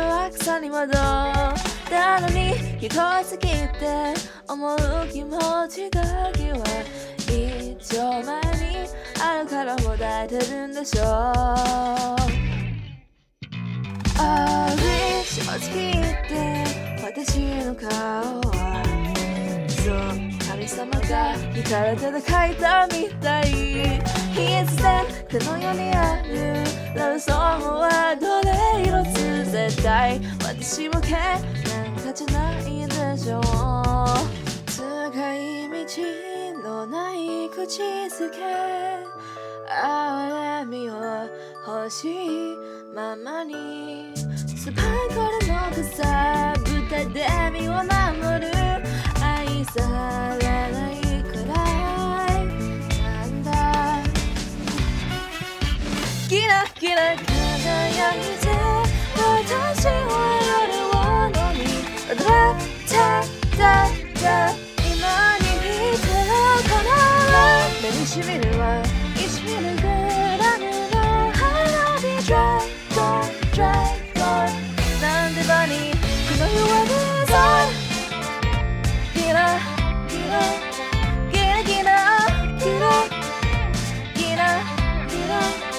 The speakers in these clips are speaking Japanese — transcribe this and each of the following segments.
は草に戻ったのに一つきって思う気持ちだけは一丁前にあるからもだえてるんでしょう。あり正直言って私の顔はそう神様が光手で描いたみたい。必然この世にあるラブソングはどれ一つ絶対私向けなんかじゃないでしょう。使い道のない口づけ哀れみを欲しいままにスパイクルの草豚で身を守る愛されないくらいなんだ。キラキラ輝いて私は夜を飲みラタタタ今に見てるから目にしみるわ1ミリグラムの花火ドライゴンドライゴンなんでバニーこの世はデザインギラギラギラギラギラギラギラ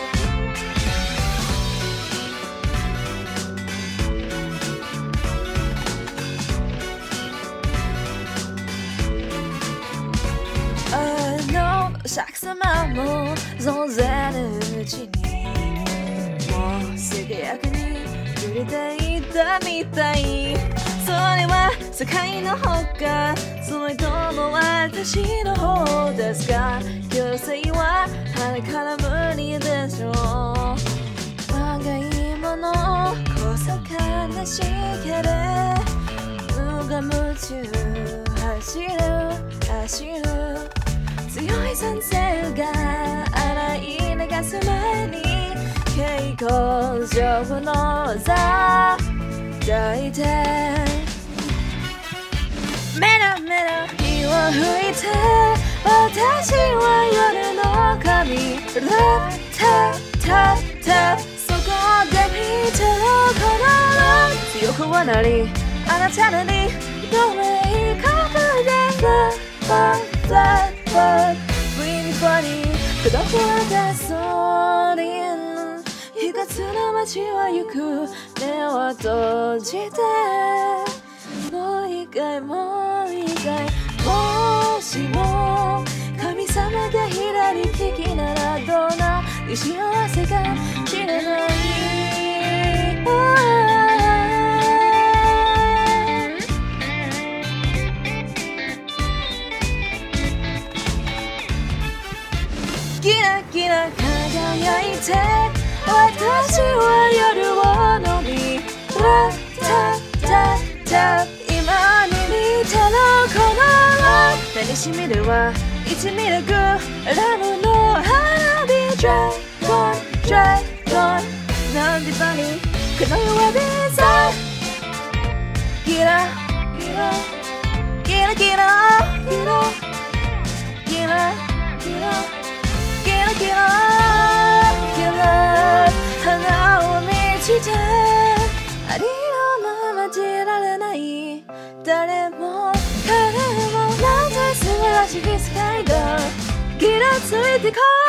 釈様も存ぜぬうちにもうすぐ役に触れていたみたい。それは世界の方かそれとも私の方ですか。強制は鼻から無理でしょう。若いものこそ悲しけれ無我夢中走る走る強い賛成が洗い流す前に蛍光状の座抱いてメラメラ火を吹いて私は夜の神ラタタタそこで見てるから強くはなりあなたのにどれかくでラララ不意にファに砕けたソリン一つの街は行く目を閉じてもう一回もう一回もしも神様が左利きならどんなに幸せか知れない。キラキラ輝いて私は夜を飲みラタタタ今に見てるこの目にしみるは1ミリグラムの花火ドラゴンドラゴンなんでバニーこの世はデザインギラギラギラギラギラギラギラキラキラキラ花を満ちてありのままじられない誰も彼もなんて素晴らしい世界だギラついてこい